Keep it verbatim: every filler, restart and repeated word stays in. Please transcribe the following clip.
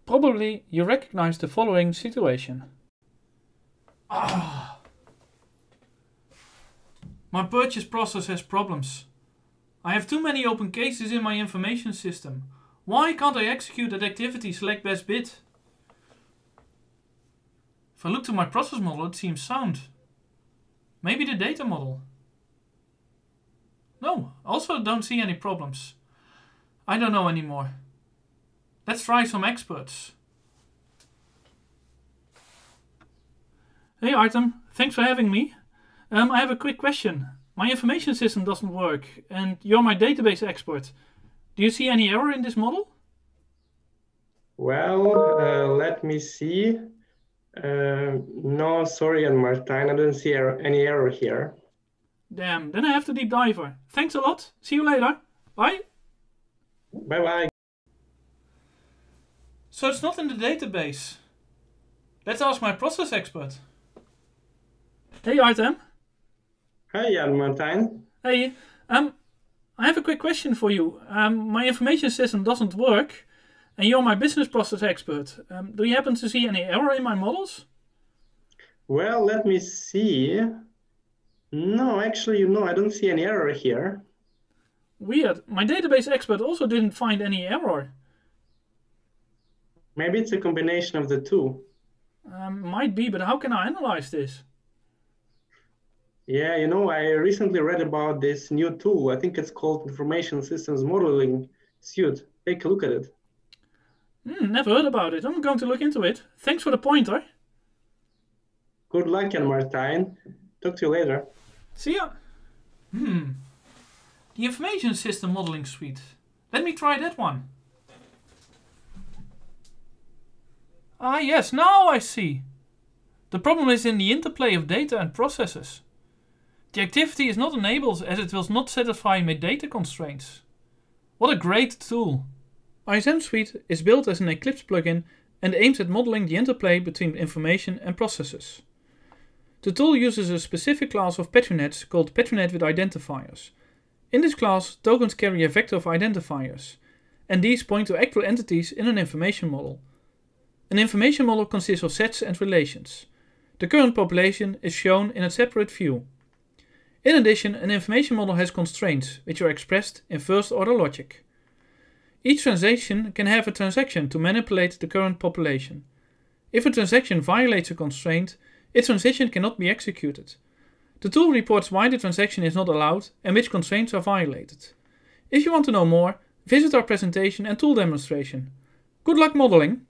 Probably you recognize the following situation. Ah. My purchase process has problems. I have too many open cases in my information system. Why can't I execute that activity select best bid? If I look to my process model, it seems sound. Maybe the data model. No, also don't see any problems. I don't know anymore. Let's try some experts. Hey Artem, thanks for having me. Um, I have a quick question. My information system doesn't work and you're my database expert. Do you see any error in this model? Well, uh, let me see. Uh, no, sorry, Jan Martijn, I don't see er any error here. Damn, then I have to deep dive her. Thanks a lot. See you later. Bye. Bye-bye. So it's not in the database. Let's ask my process expert. Hey Artem. Hi Jan Martijn. Hey, um, I have a quick question for you. Um, my information system doesn't work and you're my business process expert. Um, do you happen to see any error in my models? Well, let me see. No, actually, you know, I don't see any error here. Weird. My database expert also didn't find any error. Maybe it's a combination of the two. Um, might be, but how can I analyze this? Yeah, you know, I recently read about this new tool. I think it's called Information Systems Modeling Suite. Take a look at it. Hmm, never heard about it. I'm going to look into it. Thanks for the pointer. Good luck, Jan Martijn. Talk to you later. See ya. Hmm. The Information System Modeling Suite. Let me try that one. Ah yes, now I see. The problem is in the interplay of data and processes. The activity is not enabled as it will not satisfy my data constraints. What a great tool! I S M Suite is built as an Eclipse plugin and aims at modeling the interplay between information and processes. The tool uses a specific class of Petrinets called Petrinet with identifiers. In this class, tokens carry a vector of identifiers, and these point to actual entities in an information model. An information model consists of sets and relations. The current population is shown in a separate view. In addition, an information model has constraints, which are expressed in first-order logic. Each transaction can have a transaction to manipulate the current population. If a transaction violates a constraint, its transition cannot be executed. The tool reports why the transaction is not allowed and which constraints are violated. If you want to know more, visit our presentation and tool demonstration. Good luck modeling!